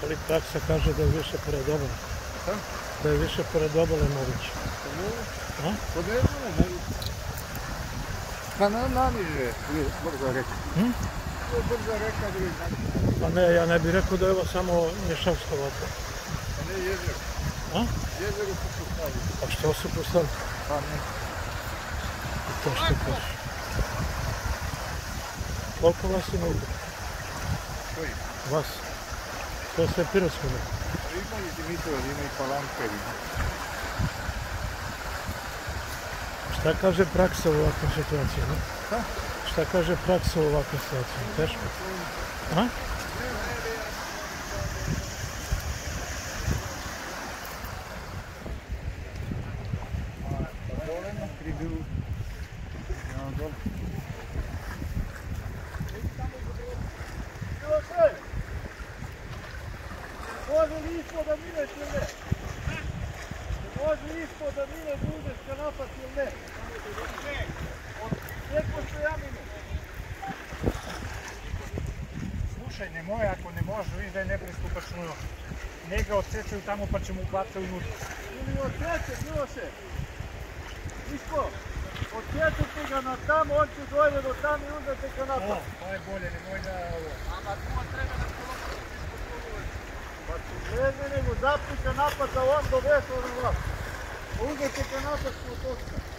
Ali praksa kaže da je više pored obale. Šta? Da je više pored obale moguće. A? Pa ne znam. Pa naniže, brza reka. To je brza reka, Pa ne, ja ne bih rekao da je ovo samo Nješavska vatra. Pa ne jezero. A? Jezero su postavili. A što su postavili? Pa ne. I to što kaže. Koliko vas ima ovdje? Koji? Vas. To je sve Pirotsko. Ima i Dimitrov, ima i Palanka. Šta kaže praksa u ovakvoj situaciji? Šta? Šta kaže praksa u ovakvoj situaciji? Teško? A? Dovoljno pribiju. Dole. Može li ispod da mineš ili ne? Može li ispod da mineš da uđeš kanapa ili ne? Lijeko što ja minu. Slušaj, nemoj, ako ne možeš, viš da je nepristupačno. Njega odsečaju tamo pa će mu bacati unutra. Ili odsjeće, Miloše. Isko, odsjećete ga na tamo, on će dojde do tamo i uzete kanapa. To je bolje, nemoj da ovo. Ama tu treba da se lopo ispod polovoje. Pa tu vreme nego zapni kanapa da on dovese ono vlast. Uzete kanapa što točka.